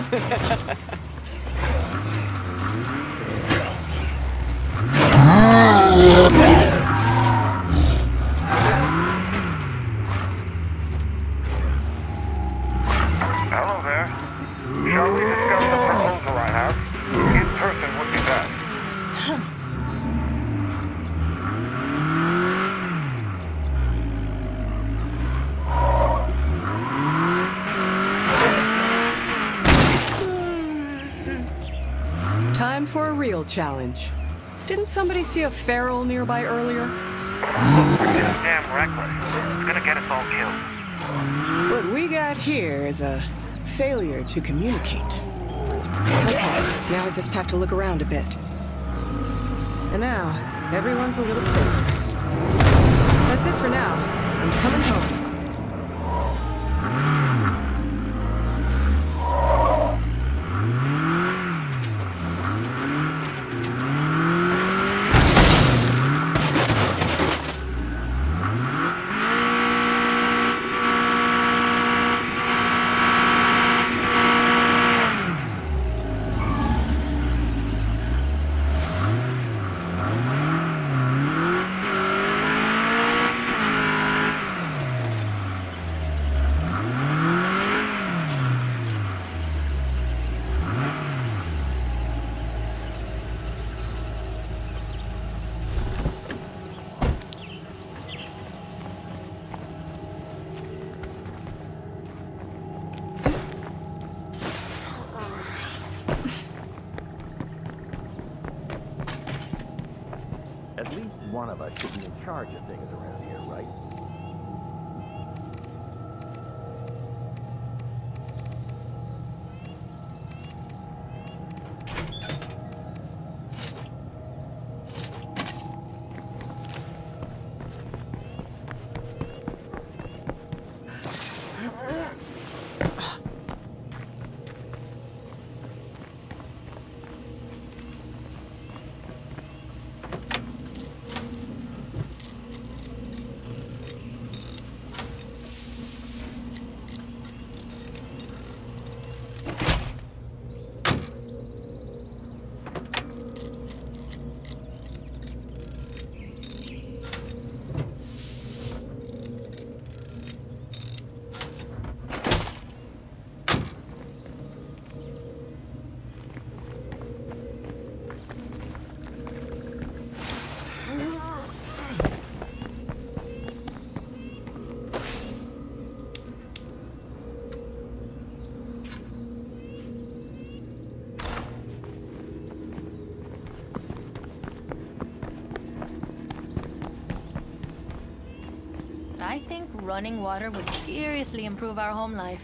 Hello there. Shall we discuss the proposal I have? In person would be best. Time for a real challenge. Didn't somebody see a feral nearby earlier? It's damn reckless. It's gonna get us all killed. What we got here is a failure to communicate. Okay, now I just have to look around a bit. And now, everyone's a little safer. That's it for now. I'm coming home. At least one of us should be in charge of things around here, right? I think running water would seriously improve our home life.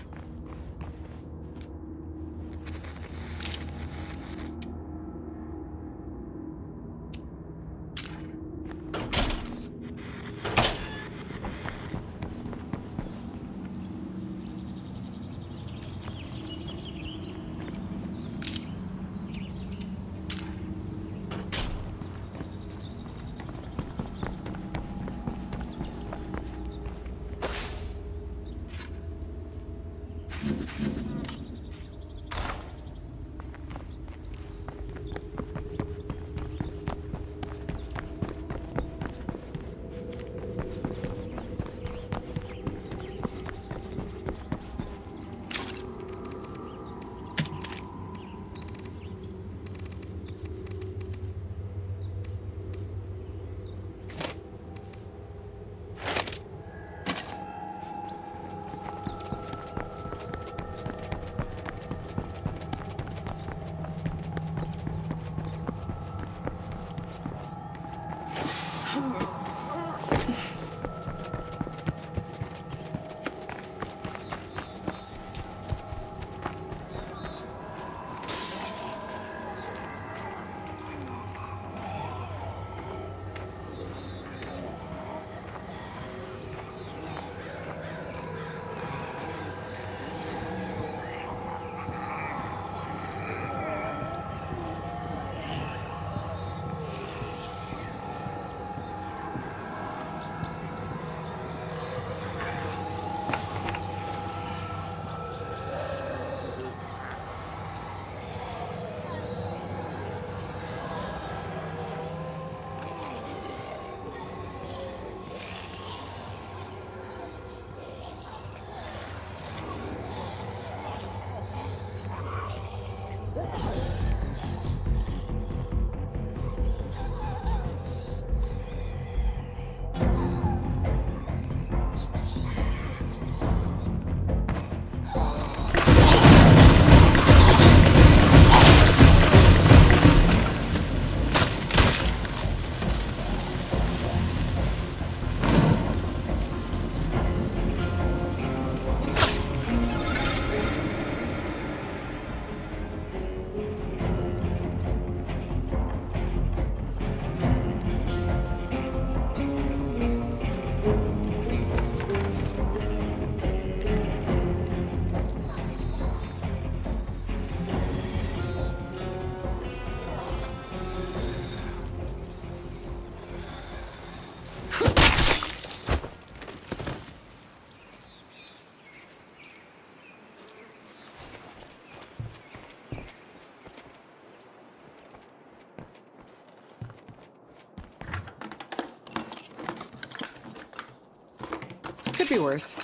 Could be worse.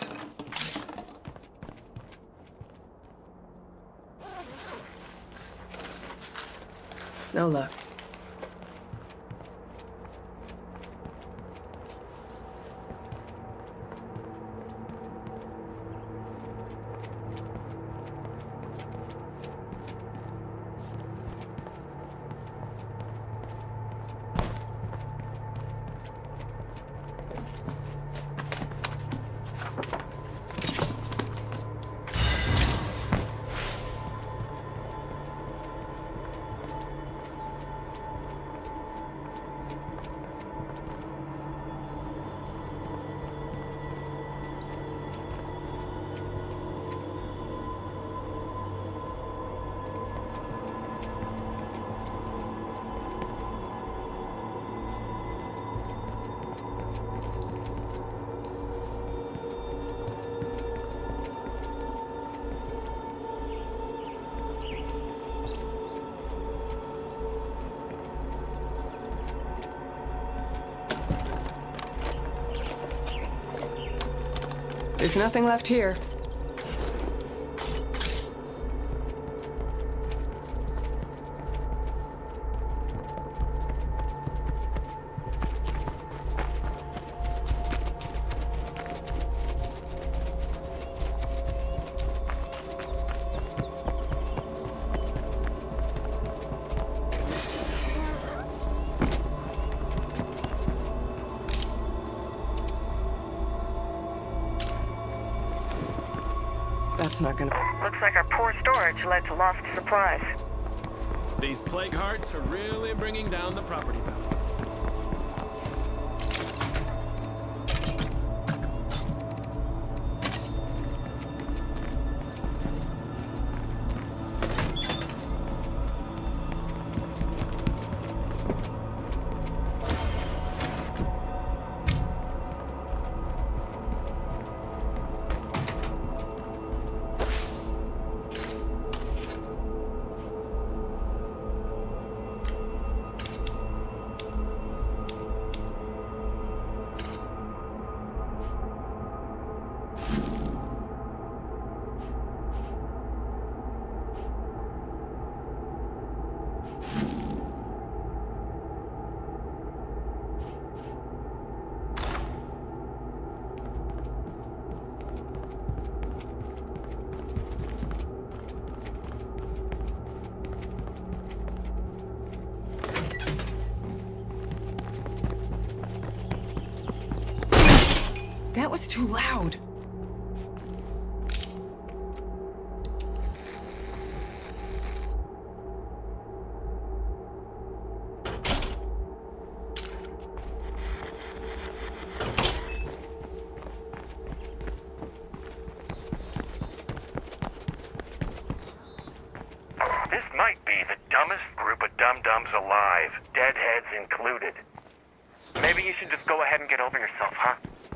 No luck. There's nothing left here. That's not gonna... Looks like our poor storage led to lost supplies. These plague hearts are really bringing down the property values. That was too loud. This might be the dumbest group of dum-dums alive, deadheads included. Maybe you should just go ahead and get over yourself, huh?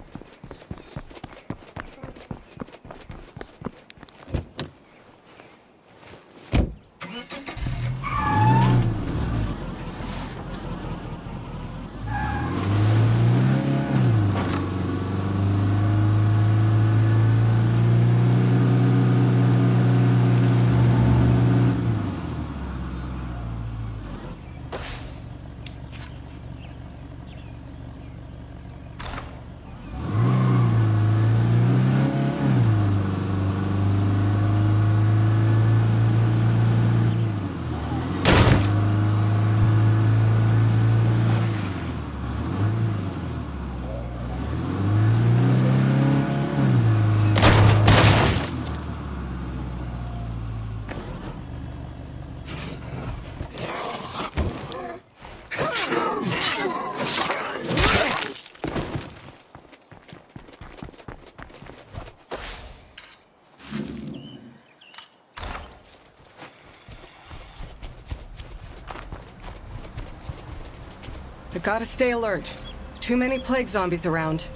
I gotta stay alert. Too many plague zombies around.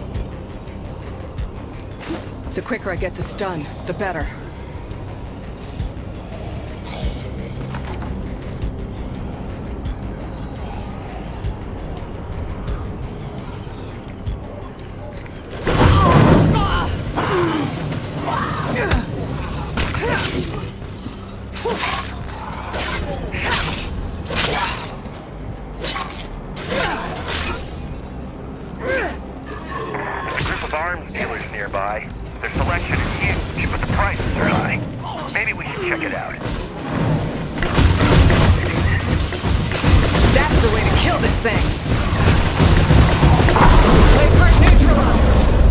The quicker I get this done, the better. kill this thing! Plague heart neutralized!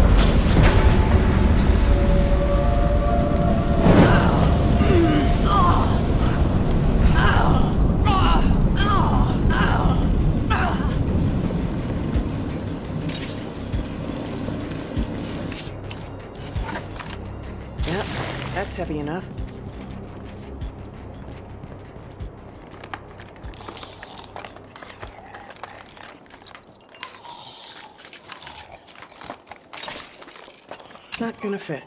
Yep, that's heavy enough. Not gonna fit.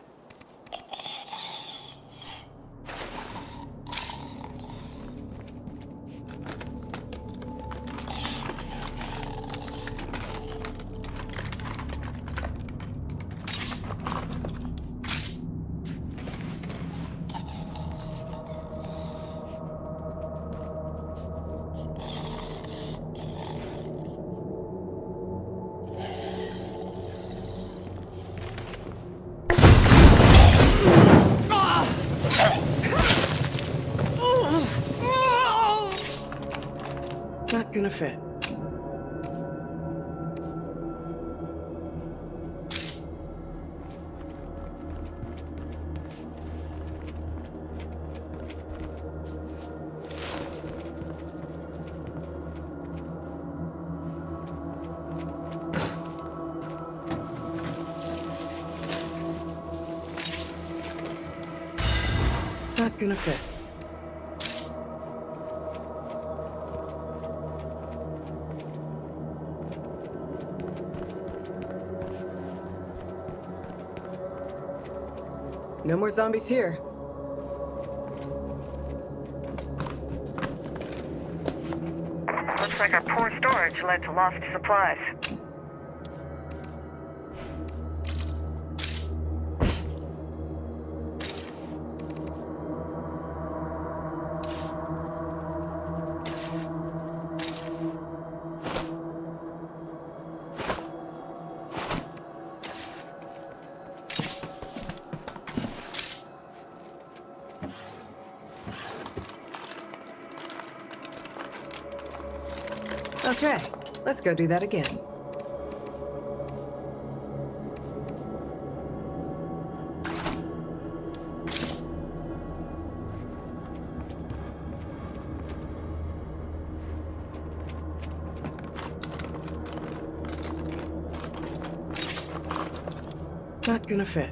Not gonna fit. Not gonna fit. No more zombies here. Looks like our poor storage led to lost supplies. Okay, let's go do that again. Not gonna fit.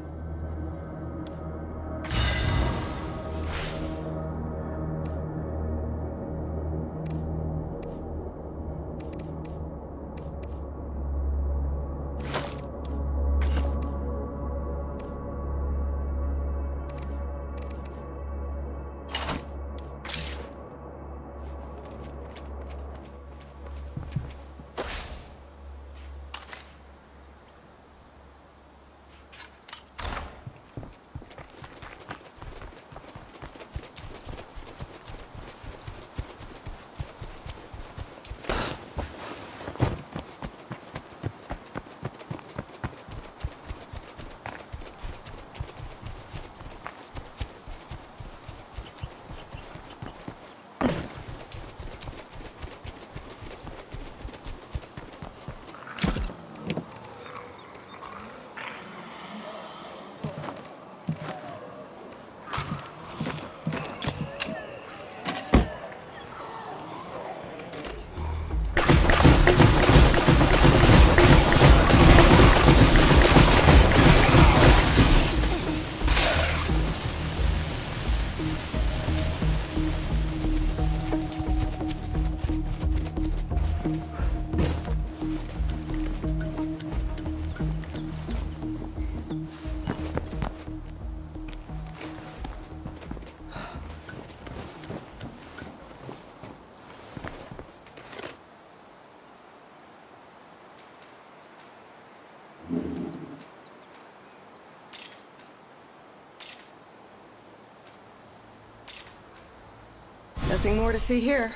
Nothing more to see here.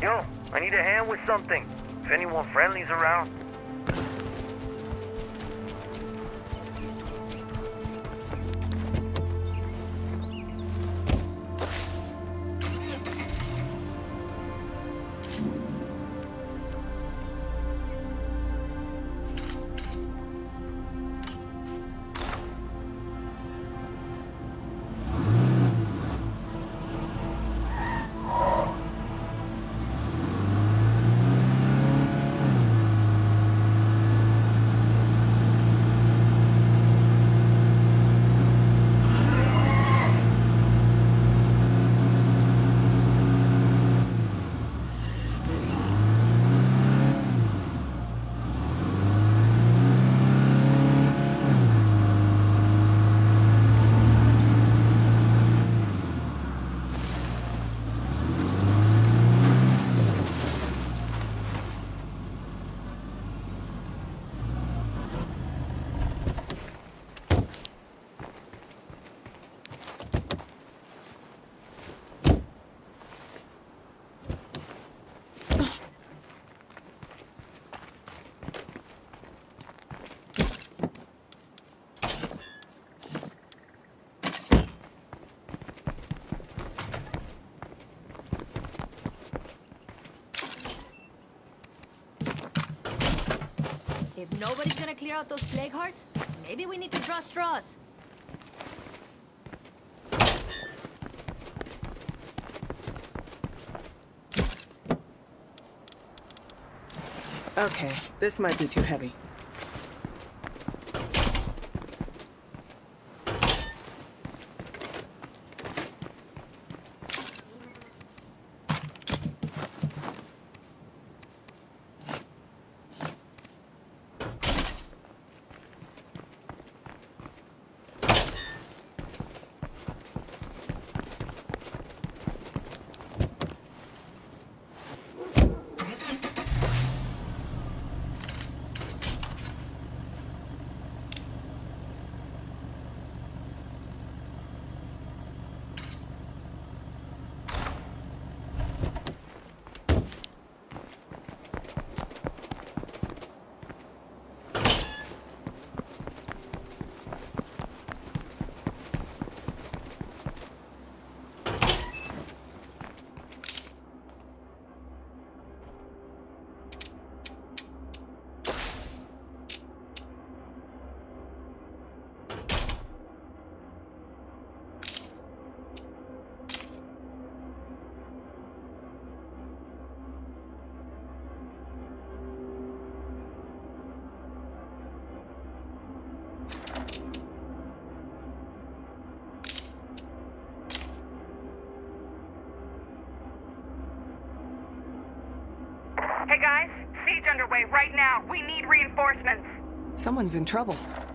Yo, I need a hand with something. If anyone friendly's around. If nobody's gonna clear out those plague hearts, maybe we need to draw straws. Okay, this might be too heavy. Hey guys, siege underway right now. We need reinforcements. Someone's in trouble.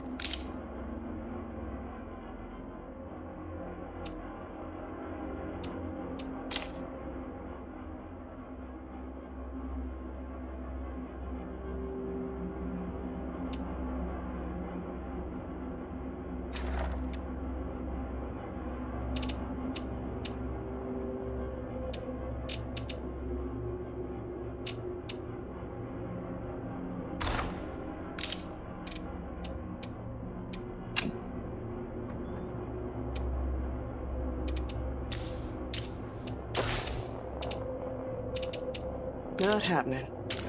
Not happening.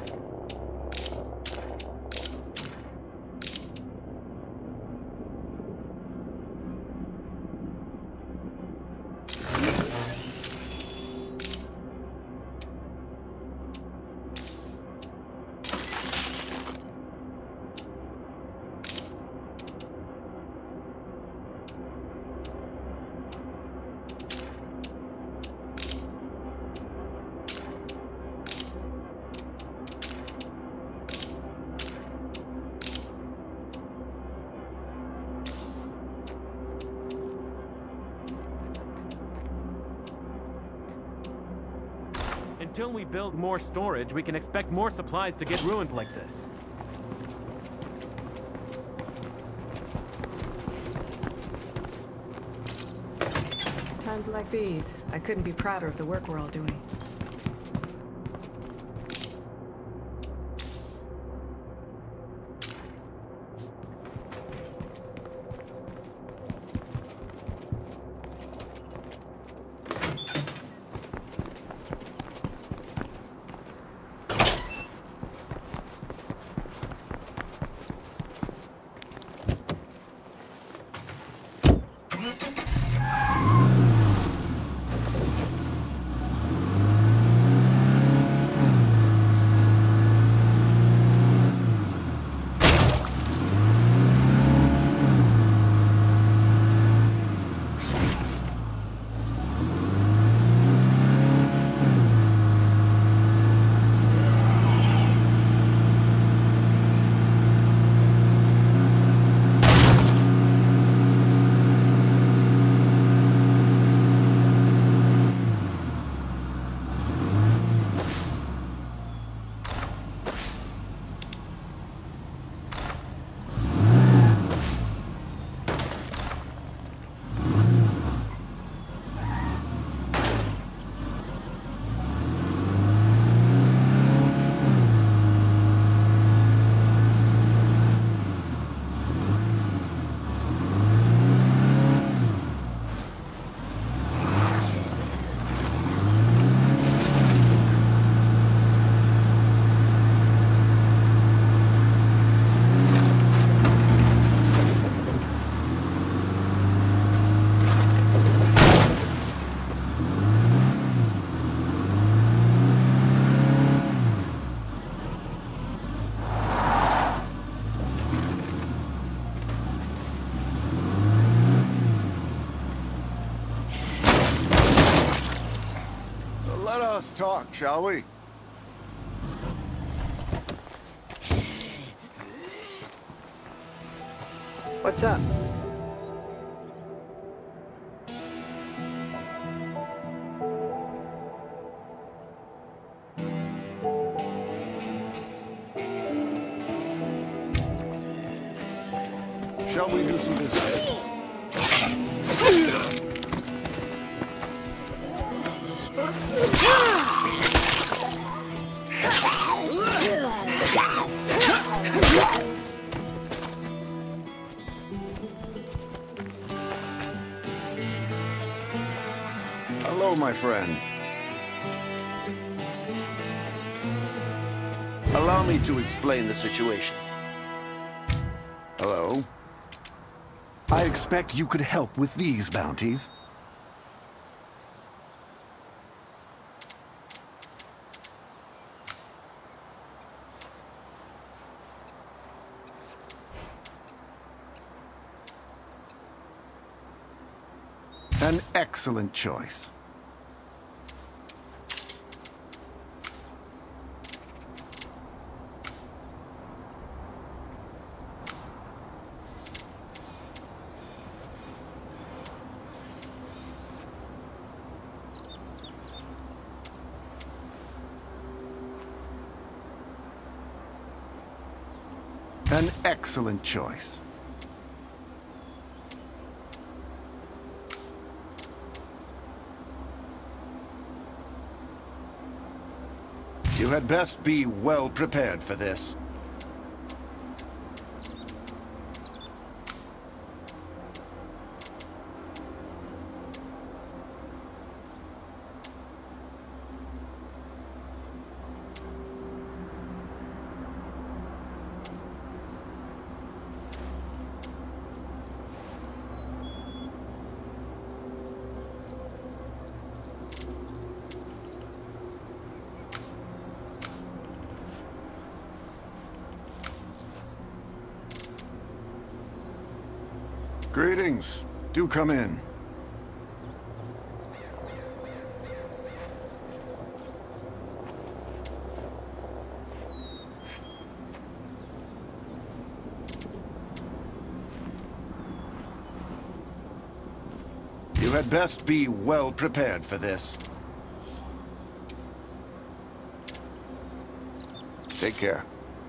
Until we build more storage, we can expect more supplies to get ruined like this. Times like these, I couldn't be prouder of the work we're all doing. Let's talk, shall we? What's up? Shall we do some business? Hello, my friend. Allow me to explain the situation. Hello? I expect you could help with these bounties. An excellent choice. An excellent choice. You had best be well prepared for this. Greetings. Do come in. You had best be well prepared for this. Take care.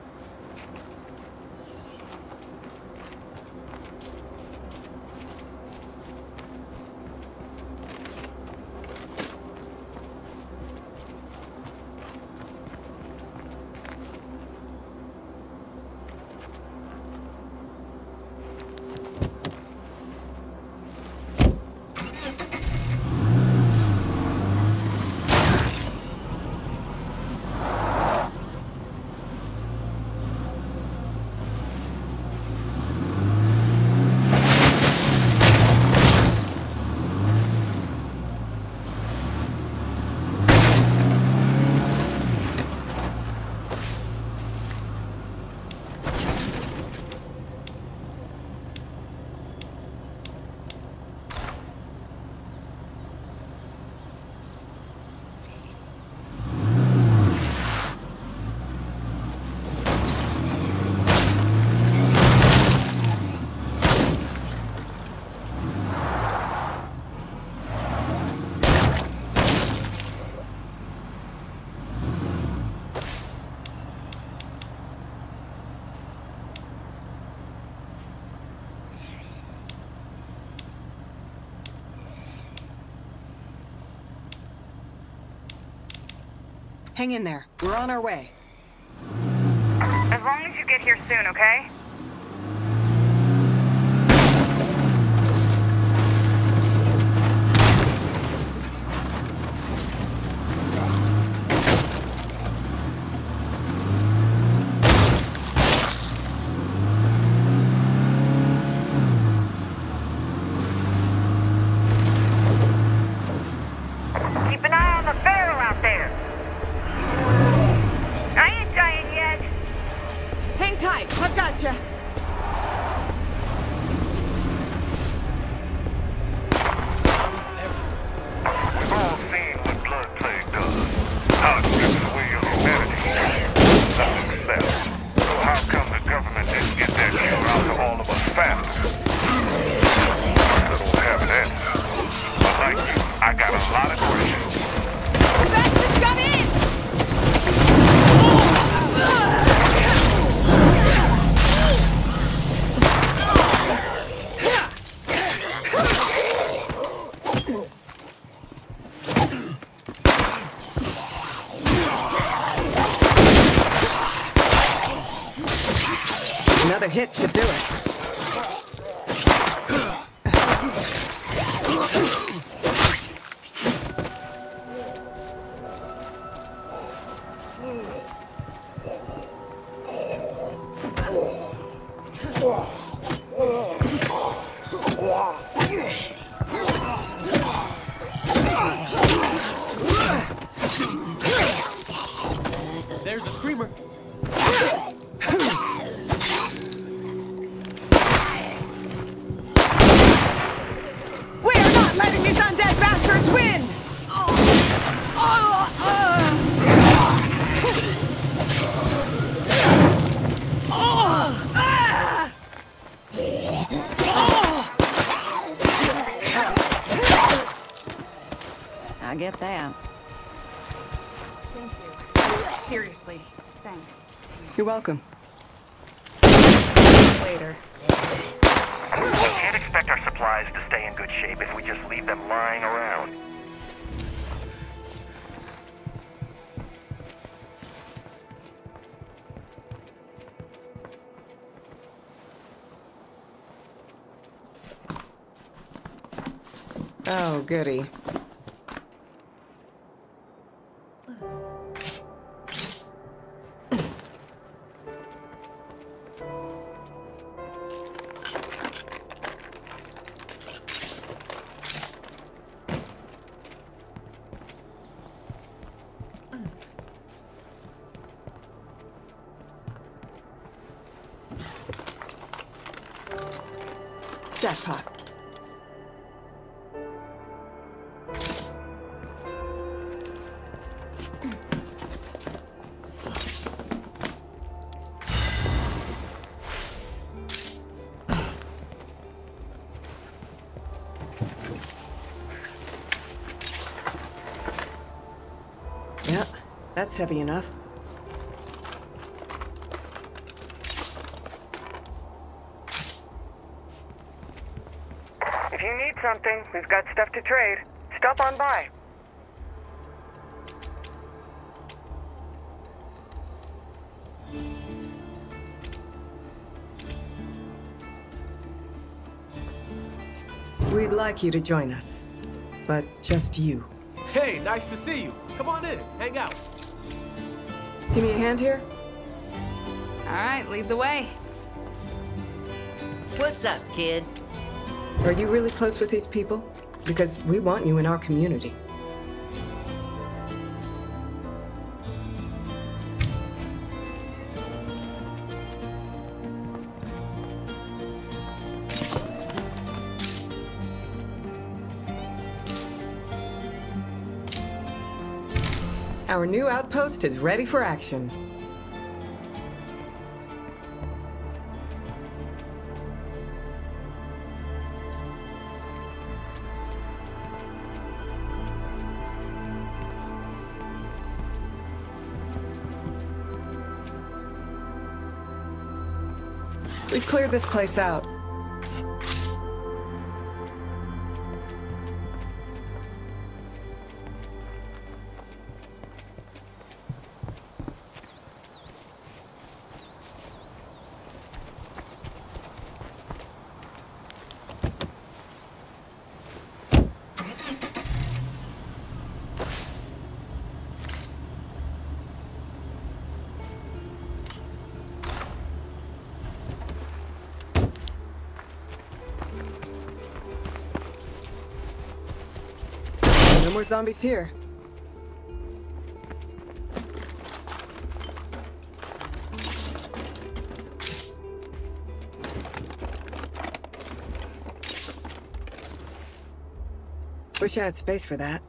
Hang in there. We're on our way. As long as you get here soon, okay? Keep an eye on the barrel out there. I ain't dying yet. Hang tight. I've got you. We've all seen what blood plague does. Another hit should do it. There's a screamer. We are not letting these undead bastards win! I get that. Thank you. Seriously, thanks. You're welcome. Later. We can't expect our supplies to stay in good shape if we just leave them lying around. Oh, goody. Jackpot. Yeah, that's heavy enough. If you need something, we've got stuff to trade. Stop on by. We'd like you to join us, but just you. Hey, nice to see you. Come on in, hang out. Give me a hand here? All right, lead the way. What's up, kid? Are you really close with these people? Because we want you in our community. Our new outpost is ready for action. We've cleared this place out. No more zombies here. Wish I had space for that.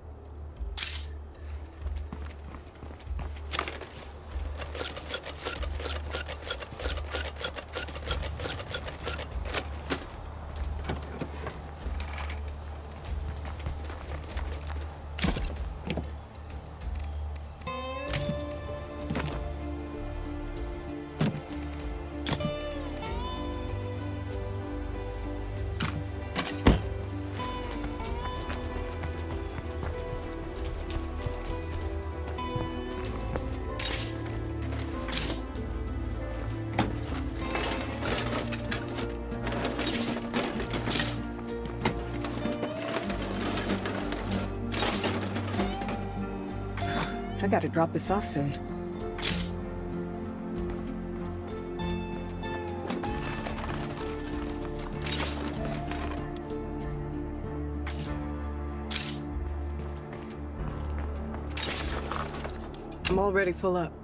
I gotta drop this off soon. I'm already full up.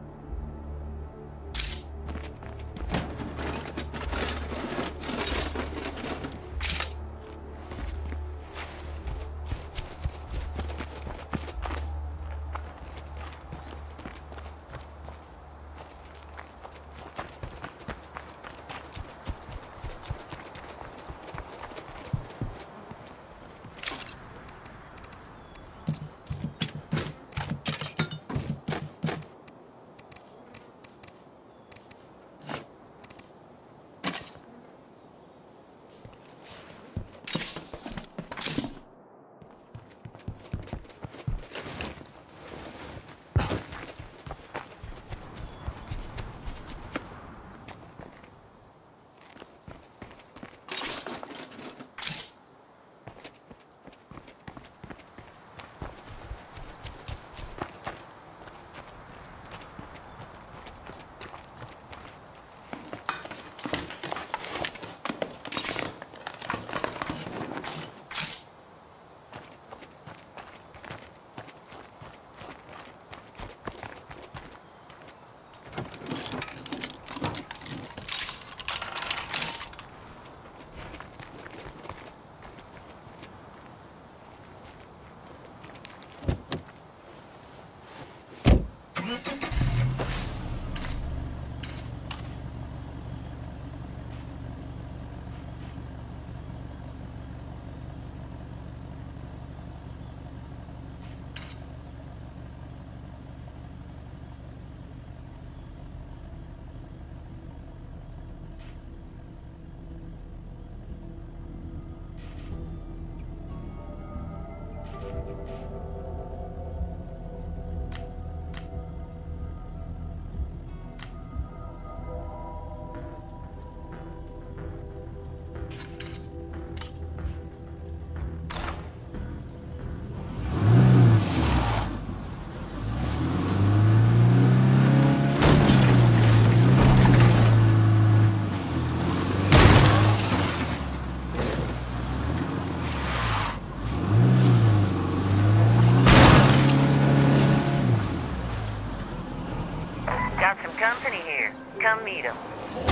Company here. Come meet him.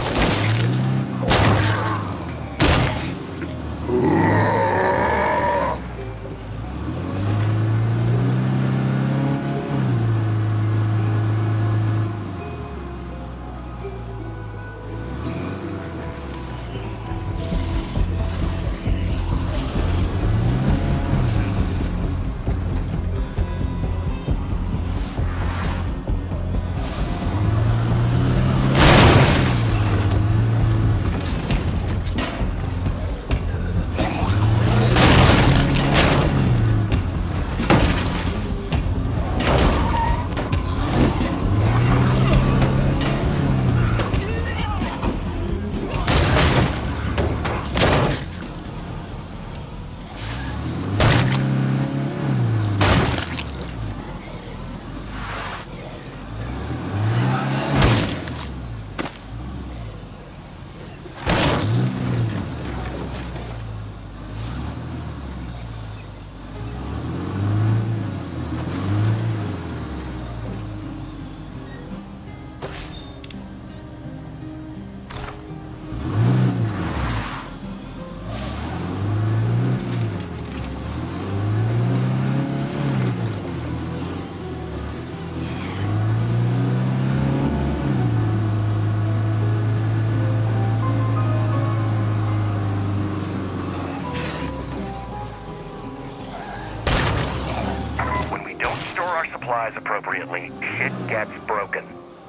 Supplies appropriately, shit gets broken.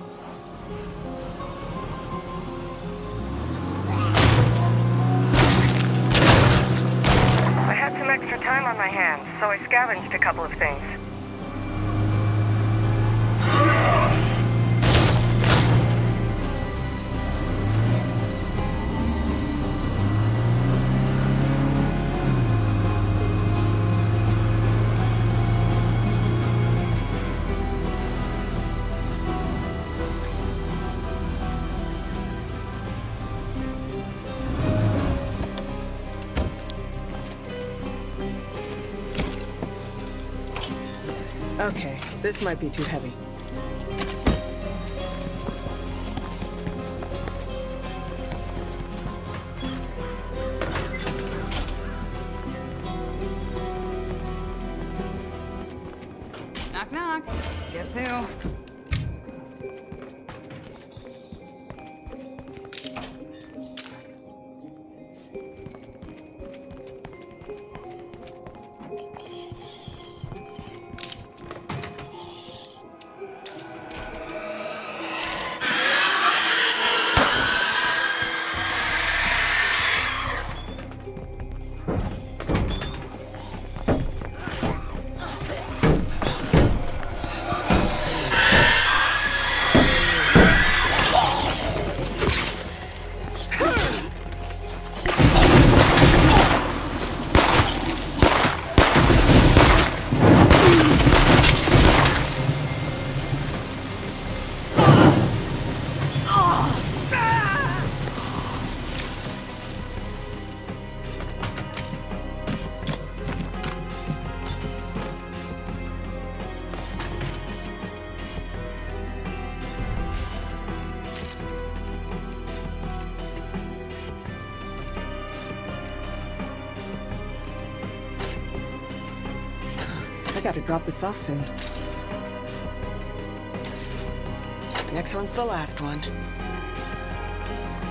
I had some extra time on my hands, so I scavenged a couple of things. Okay, this might be too heavy. Knock, knock. Guess who? I gotta drop this off soon. Next one's the last one.